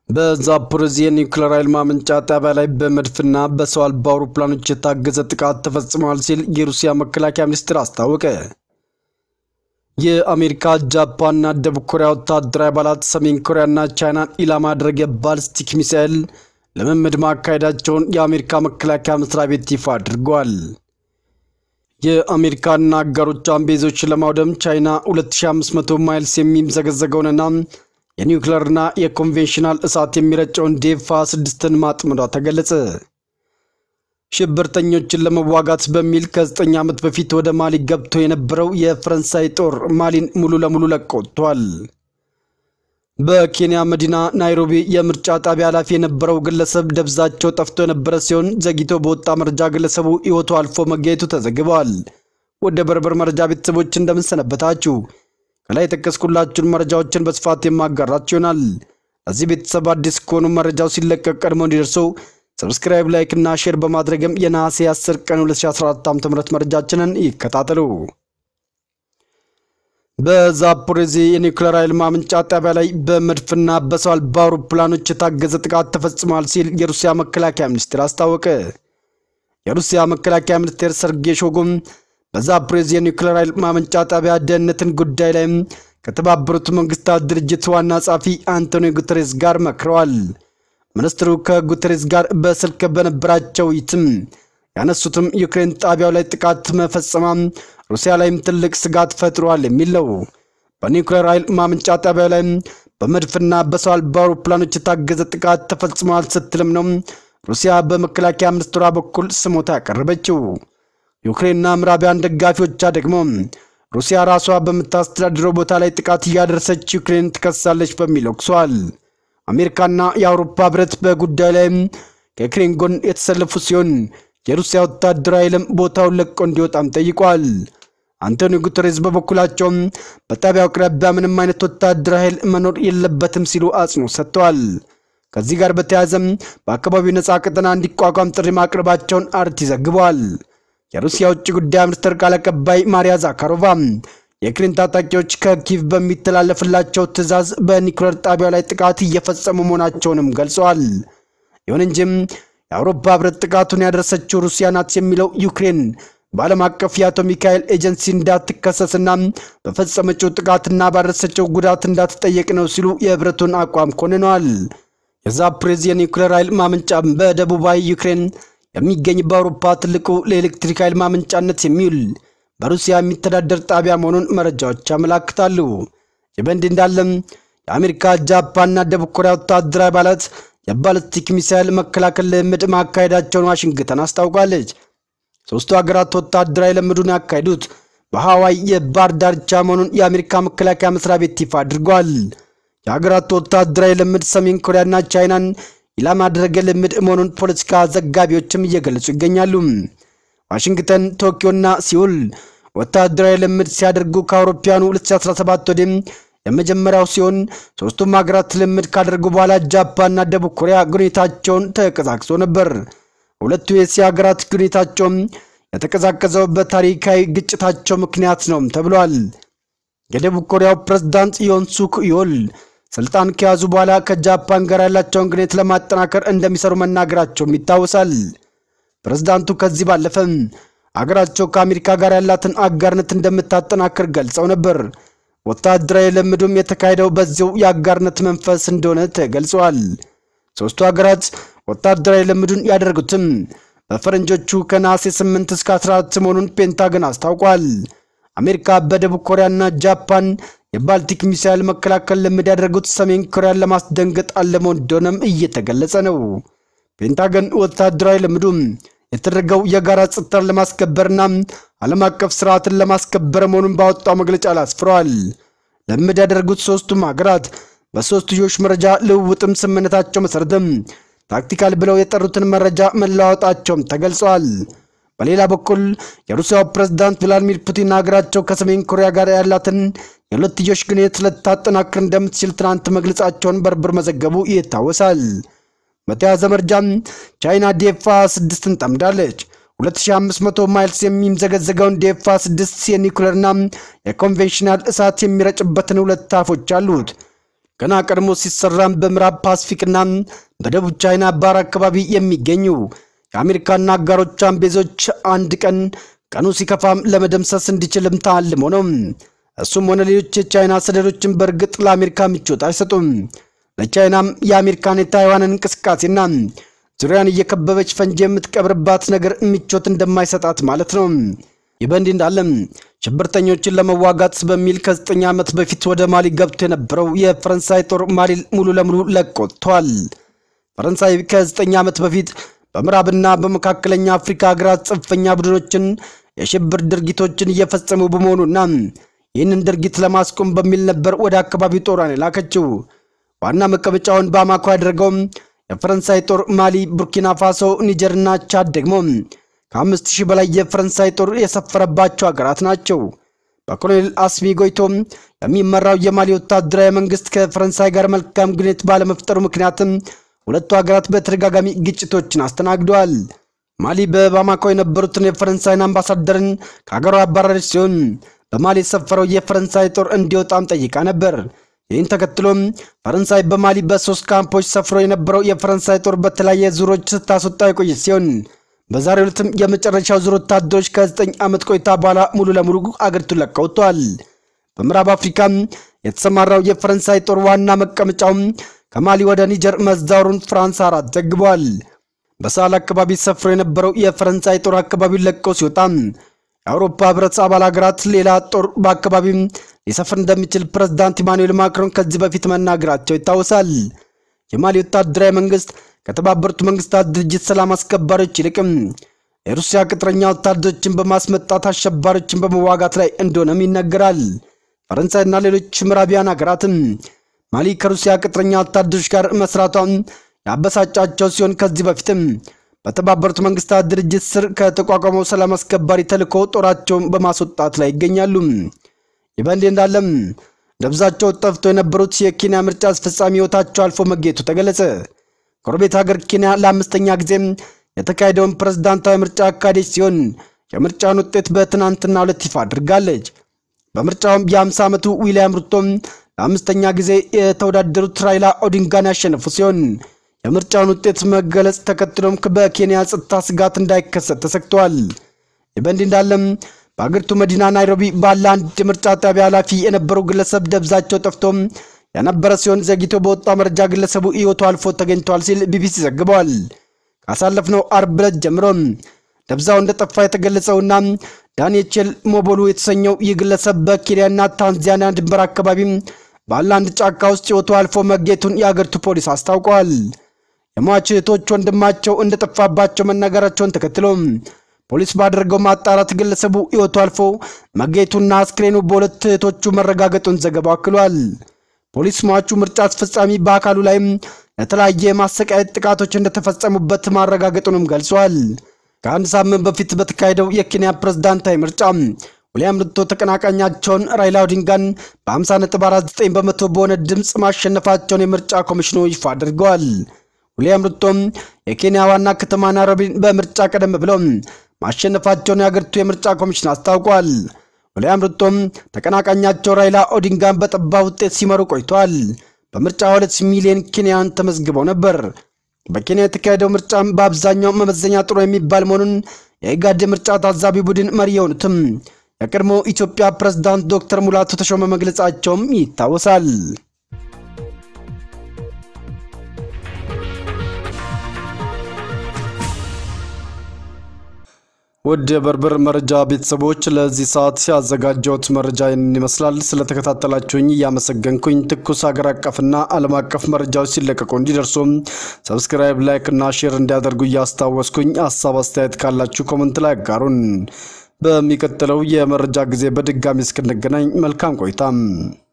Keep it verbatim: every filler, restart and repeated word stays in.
በዛፖሪዥያ ኒውክሌር ኃይል ማመንጫ ጣቢያ ላይ በመድፍና በሰው አልባ አውሮፕላኖች የታገዘ ጥቃት ተፈጽሟል ሲል የሩሲያ መከላከያ ሚኒስቴር አስታወቀ። የአሜሪካ ጃፓንና ደቡብ ኮሪያ ወታደራዊ አባላት ሰሜን ኮሪያና ቻይናን ኢላማ ያደረገ ባሊስቲክ ሚሳኤል ልምምድ ማካሄዳቸውን የአሜሪካ መከላከያ መስሪያ ቤት ይፋ አድርጓል። የአሜሪካና አጋሮቿን ቤዞች ለማውደም ቻይና ሁለት ሺህ አምስት መቶ ማይልስ የሚምዘገዘገውንና የኒውክሌርና የኮንቬንሽናል እሳት የሚረጨውን ዴፍ ሃያ ስድስትን ማጥመዷ ተገለጸ። ሽብርተኞችን ለመዋጋት በሚል ከዘጠኝ ዓመት በፊት ወደ ማሊ ገብቶ የነበረው የፈረንሳይ ጦር ማሊን ሙሉ ለሙሉ ለቆ ወጥቷል። በኬንያ መዲና ናይሮቢ የምርጫ ጣቢያ ኃላፊ የነበረው ግለሰብ ደብዛቸው ጠፍቶ የነበረ ሲሆን ዘግይቶ በወጣ መረጃ ግለሰቡ ሕይወቱ አልፎ መገኘቱ ተዘግቧል። ወደ በርበር መረጃ ቤተሰቦች እንደምን ሰነበታችሁ? ከላይ ተከስኩላችሁን መረጃዎችን በስፋት የማጋራችሁ ይሆናል። እዚህ ቤተሰብ አዲስ ከሆኑ መረጃው ሲለቀቅ ቀድሞ እንዲደርሰው ሰብስክራይብ፣ ላይክ እና ሼር በማድረግም የነሐሴ አስር ቀን ሁለት ሺህ አስራ አራት ዓ.ም መረጃችንን ይከታተሉ። በዛፖሪዥያ የኒውክሌር ኃይል ማመንጫ ጣቢያ ላይ በመድፍና በሰው አልባ አውሮፕላኖች የታገዘ ጥቃት ተፈጽሟል ሲል የሩሲያ መከላከያ ሚኒስቴር አስታወቀ። የሩሲያ መከላከያ ሚኒስቴር ሰርጌይ ሾጉም በዛፖሪዥያ የኒውክሌር ኃይል ማመንጫ ጣቢያ ደህንነትን ጉዳይ ላይ ከተባበሩት መንግስታት ድርጅት ዋና ጸሐፊ አንቶኒዮ ጉተሬስ ጋር መክረዋል። ሚኒስትሩ ከጉተሬስ ጋር በስልክ በነበራቸው ውይይትም ያነሱትም ዩክሬን ጣቢያው ላይ ጥቃት መፈጸሟ ሩሲያ ላይም ትልቅ ስጋት ፈጥሯል የሚል ነው። በኒውክሌር ኃይል ማመንጫ ጣቢያው ላይ በመድፍና በሰው አልባ አውሮፕላኖች የታገዘ ጥቃት ተፈጽሟል ስትልም ነው ሩሲያ በመከላከያ ሚኒስትሯ በኩል ስሞታ ያቀረበችው። ዩክሬንና ምዕራባውያን ደጋፊዎቿ ደግሞ ሩሲያ ራሷ በምታስተዳድረው ቦታ ላይ ጥቃት እያደረሰች ዩክሬን ትከሳለች በሚል ወቅሰዋል። አሜሪካና የአውሮፓ ህብረት በጉዳዩ ላይ ከዩክሬን ጎን የተሰለፉ ሲሆን የሩሲያ ወታደራዊ ኃይልም ቦታውን ለቆ እንዲወጣም ጠይቋል። አንቶኒዮ ጉተሬስ በበኩላቸው በጣቢያው አቅራቢያ ምንም አይነት ወታደራዊ ኃይል መኖር የለበትም ሲሉ አጽንኦት ሰጥተዋል። ከዚህ ጋር በተያያዘም በአካባቢው ነፃ ቀጠና እንዲቋቋም ጥሪ ማቅረባቸውን አርቲ ዘግቧል። የሩሲያ ውጭ ጉዳይ ሚኒስትር ቃል አቀባይ ማሪያ ዛካሮቫ የዩክሬን ታጣቂዎች ከኪቭ በሚተላለፍላቸው ትዕዛዝ በኒውክሌር ጣቢያው ላይ ጥቃት እየፈጸሙ መሆናቸውንም ገልጸዋል። ይሁን እንጂ የአውሮፓ ህብረት ጥቃቱን ያደረሰችው ሩሲያ ናት የሚለው ዩክሬን በዓለም አቀፍ የአቶሚክ ኃይል ኤጀንሲ እንዳትከሰስና በፈጸመችው ጥቃትና ባደረሰችው ጉዳት እንዳትጠየቅ ነው ሲሉ የህብረቱን አቋም ኮንነዋል። የዛፖሪዥያ የኒውክሌር ኃይል ማመንጫ በደቡባዊ ዩክሬን የሚገኝ በአውሮፓ ትልቁ ለኤሌክትሪክ ኃይል ማመንጫነት የሚውል በሩሲያ የሚተዳደር ጣቢያ መሆኑን መረጃዎች ያመለክታሉ። የበንዲ እንዳለም የአሜሪካ ጃፓንና ደቡብ ኮሪያ ወታደራዊ አባላት የባሊስቲክ ሚሳኤል መከላከል ልምምድ ማካሄዳቸውን ዋሽንግተን አስታውቃለች። ሶስቱ ሀገራት ወታደራዊ ልምምዱን ያካሄዱት በሃዋይ የባህር ዳርቻ መሆኑን የአሜሪካ መከላከያ መስሪያ ቤት ይፋ አድርጓል። የሀገራቱ ወታደራዊ ልምምድ ሰሜን ኮሪያና ቻይናን ኢላማ ያደረገ ልምምድ መሆኑን ፖለቲካ ዘጋቢዎችም እየገለጹ ይገኛሉ። ዋሽንግተን፣ ቶኪዮና ሲውል ወታደራዊ ልምምድ ሲያደርጉ ከአውሮፓውያኑ ሁለት ሺህ አስራ ሰባት ወዲህ የመጀመሪያው ሲሆን ሶስቱም ሀገራት ልምምድ ካደረጉ በኋላ ጃፓንና ደቡብ ኮሪያ ግንኙነታቸውን ተቀዛቅዞ ነበር። ሁለቱ የእስያ ሀገራት ግንኙነታቸው የተቀዛቀዘው በታሪካዊ ግጭታቸው ምክንያት ነው ተብሏል። የደቡብ ኮሪያው ፕሬዝዳንት ዮን ሱክ ዮል ስልጣን ከያዙ በኋላ ከጃፓን ጋር ያላቸውን ግንኙነት ለማጠናከር እንደሚሰሩ መናገራቸውም ይታወሳል። ፕሬዝዳንቱ ከዚህ ባለፈ አገራቸው ከአሜሪካ ጋር ያላትን አጋርነት እንደምታጠናክር ገልጸው ነበር። ወታደራዊ ልምምዱም የተካሄደው በዚሁ የአጋርነት መንፈስ እንደሆነ ተገልጿል። ሶስቱ ሀገራት ወታደራዊ ልምምዱን ያደረጉትም በፈረንጆቹ ከነሐሴ ስምንት እስከ አስራ አራት መሆኑን ፔንታገን አስታውቋል። አሜሪካ በደቡብ ኮሪያና ጃፓን የባልቲክ ሚሳኤል መከላከል ልምምድ ያደረጉት ሰሜን ኮሪያን ለማስደንገጥ አለሞ እንደሆነም እየተገለጸ ነው። ፔንታገን ወታደራዊ ልምምዱ የተደረገው የጋራ ጸጥታን ለማስከበርና ዓለም አቀፍ ስርዓትን ለማስከበር መሆኑን ባወጣው መግለጫ ላይ አስፍሯል። ልምምድ ያደረጉት ሶስቱም ሀገራት በሶስትዮሽ መረጃ ልውውጥም ስምምነታቸው መሰረትም ታክቲካል ብለው የጠሩትን መረጃ መለዋወጣቸውም ተገልጿል። በሌላ በኩል የሩሲያው ፕሬዝዳንት ቭላዲሚር ፑቲን ሀገራቸው ከሰሜን ኮሪያ ጋር ያላትን የሁለትዮሽ ግንኙነት ልታጠናክር እንደምትችል ትናንት መግለጻቸውን በርበር መዘገቡ ይታወሳል። በተያያዘ መረጃም ቻይና ዴፍ ሃያ ስድስትን ጠምዳለች። ሁለት ሺህ አምስት መቶ ማይልስ የሚምዘገዘገውን ዴፍ ሃያ ስድስት የኒውክሌርና የኮንቬንሽናል እሳት የሚረጭበትን ሁለት ታፎች አሉት። ገና ቀድሞ ሲሰራም በምዕራብ ፓሲፊክና በደቡብ ቻይና ባህር አካባቢ የሚገኙ የአሜሪካና አጋሮቿን ቤዞች አንድ ቀን ቀኑ ሲከፋም ለመደምሰስ እንዲችልም ታልሞ ነው። እሱም ሆነ ሌሎች የቻይና ሰደዶችን በርግጥ ለአሜሪካ ምቾት አይሰጡም። ለቻይናም የአሜሪካን የታይዋንን እንቅስቃሴና ዙሪያን እየከበበች ፈንጂ የምትቀብርባት ነገር ምቾት እንደማይሰጣት ማለት ነው። ይበንዲ እንዳለ ሽብርተኞችን ለመዋጋት በሚል ከዘጠኝ ዓመት በፊት ወደ ማሊ ገብቶ የነበረው የፈረንሳይ ጦር ማሊ ሙሉ ለሙሉ ለቆቷል። ፈረንሳይ ከዘጠኝ ዓመት በፊት በምዕራብና በመካከለኛ አፍሪካ ሀገራት ጽንፈኛ ቡድኖችን የሽብር ድርጊቶችን እየፈጸሙ በመሆኑና ይህንን ድርጊት ለማስቆም በሚል ነበር ወደ አካባቢው ጦሯን የላከችው። ዋና መቀመጫውን ባማኮ ያደረገው የፈረንሳይ ጦር ማሊ፣ ቡርኪና ፋሶ፣ ኒጀርና ቻድ ደግሞ ከአምስት ሺህ በላይ የፈረንሳይ ጦር የሰፈረባቸው ሀገራት ናቸው። በኮሎኔል አስሚ ጎይቶ የሚመራው የማሊ ወታደራዊ መንግስት ከፈረንሳይ ጋር መልካም ግንኙነት ባለመፍጠሩ ምክንያትም ሁለቱ ሀገራት በተደጋጋሚ ግጭቶችን አስተናግደዋል። ማሊ በባማኮ የነበሩትን የፈረንሳይን አምባሳደርን ከሀገሯ አባረረች ሲሆን በማሊ የሰፈረው የፈረንሳይ ጦር እንዲወጣም ጠይቃ ነበር። ይህን ተከትሎም ፈረንሳይ በማሊ በሶስት ካምፖች ሰፍሮ የነበረው የፈረንሳይ ጦር በተለያየ ዙሮች ስታስወጣ የቆየች ሲሆን በዛሬው ዕለትም የመጨረሻው ዙር ወታደሮች ከዘጠኝ ዓመት ቆይታ በኋላ ሙሉ ለሙሉ አገሪቱን ለቀው ወጥተዋል። በምዕራብ አፍሪካ የተሰማራው የፈረንሳይ ጦር ዋና መቀመጫው ከማሊ ወደ ኒጀር መዛወሩን ፍራንስ አራት ዘግቧል። በሳህል አካባቢ ሰፍሮ የነበረው የፈረንሳይ ጦር አካባቢውን ለቀው ሲወጣ የአውሮፓ ህብረት አባል ሀገራት ሌላ ጦር በአካባቢው ሊሰፍር እንደሚችል ፕሬዝዳንት ኢማኑኤል ማክሮን ከዚህ በፊት መናገራቸው ይታወሳል። የማሊ ወታደራዊ መንግስት ከተባበሩት መንግስታት ድርጅት ሰላም አስከባሪዎች ይልቅም የሩሲያ ቅጥረኛ ወታደሮችን በማስመጣት አሸባሪዎችን በመዋጋት ላይ እንደሆነም ይነገራል። ፈረንሳይና ሌሎች ምዕራባውያን ሀገራትም ማሊ ከሩሲያ ቅጥረኛ ወታደሮች ጋር መስራቷን ያበሳጫቸው ሲሆን ከዚህ በፊትም በተባበሩት መንግስታት ድርጅት ስር ከተቋቋመው ሰላም አስከባሪ ተልዕኮ ጦራቸውን በማስወጣት ላይ ይገኛሉ። ይበንዲ እንዳለም ደብዛቸው ጠፍቶ የነበሩት የኬንያ ምርጫ አስፈጻሚ ህይወታቸው አልፎ መገኘቱ ተገለጸ። ጎረቤት ሀገር ኬንያ ለአምስተኛ ጊዜ የተካሄደውን ፕሬዝዳንታዊ ምርጫ አካሄደች ሲሆን የምርጫውን ውጤት በትናንትናው ዕለት ይፋ አድርጋለች። በምርጫውም የ50 ዓመቱ ዊሊያም ሩቶ ለአምስተኛ ጊዜ የተወዳደሩት ራይላ ኦዲንጋን ያሸነፉ ሲሆን የምርጫውን ውጤት መገለጽ ተከትሎም በኬንያ ጸጥታ ስጋት እንዳይከሰት ተሰክቷል። ይበንዲ እንዳለም በአገሪቱ መዲና ናይሮቢ ባለ አንድ ምርጫ ጣቢያ ኃላፊ የነበሩ ግለሰብ ደብዛቸው ጠፍቶ የነበረ ሲሆን ዘግይቶ በወጣ መረጃ ግለሰቡ ህይወቱ አልፎ ተገኝቷል ሲል ቢቢሲ ዘግቧል። ካሳለፍነው አርብ ዕለት ጀምሮ ደብዛው እንደጠፋ የተገለጸውና ዳንኤል ሞቦሉ የተሰኘው ይህ ግለሰብ በኬንያና ታንዛኒያ ድንበር አካባቢ ባለ አንድ ጫካ ውስጥ ህይወቱ አልፎ መገኘቱን የአገሪቱ ፖሊስ አስታውቋል። የሟች እህቶች ወንድማቸው እንደጠፋባቸው መናገራቸውን ተከትሎ ፖሊስ ባደረገው ማጣራት ግለሰቡ ህይወቱ አልፎ መገኘቱና አስክሬኑ በሁለት እህቶቹ መረጋገጡን ዘገባው አክሏል። ፖሊስ ሟቹ ምርጫ አስፈጻሚ በአካሉ ላይም የተለያየ ማሰቃየት ጥቃቶች እንደተፈጸሙበት ማረጋገጡንም ገልጿል። ከአንድ ሳምንት በፊት በተካሄደው የኬንያ ፕሬዝዳንታዊ ምርጫ ዊሊያም ሩቶ ተቀናቃኛቸውን ራይላ ኦዲንጋን በ50 ነጥብ አርባ ዘጠኝ በመቶ በሆነ ድምጽ ማሸነፋቸውን የምርጫ ኮሚሽኑ ይፋ አድርገዋል። ዊሊያም ሩቶ የኬንያ ዋና ከተማ ናይሮቢን በምርጫ ቀደም ብለው ማሸነፋቸውን የአገሪቱ የምርጫ ኮሚሽን አስታውቋል። ዊሊያም ሩቶ ተቀናቃኛቸው ራይላ ኦዲንጋን በጠባብ ውጤት ሲመሩ ቆይተዋል። በምርጫ ሁለት ሚሊዮን ኬንያን ተመዝግበው ነበር። በኬንያ የተካሄደው ምርጫ በአብዛኛው መመዘኛ ጥሩ የሚባል መሆኑን የኢጋድ ምርጫ ታዛቢ ቡድን መሪ የሆኑትም የቀድሞ ኢትዮጵያ ፕሬዝዳንት ዶክተር ሙላቱ ተሾመ መግለጻቸውም ይታወሳል። ወደ በርበር መረጃ ቤተሰቦች ለዚህ ሰዓት ያዘጋጀሁት መረጃ ይመስላል። ስለተከታተላችሁኝ ያመሰግንኩኝ። ትኩስ ሀገር አቀፍና ዓለም አቀፍ መረጃዎች ሲለቀቁ እንዲደርሱ ሰብስክራይብ፣ ላይክ እና ሼር እንዲያደርጉ ያስታወስኩኝ። ሐሳብ አስተያየት ካላችሁ ኮሜንት ላይ አጋሩን። በሚቀጥለው የመረጃ ጊዜ በድጋሚ እስክንገናኝ መልካም ቆይታ።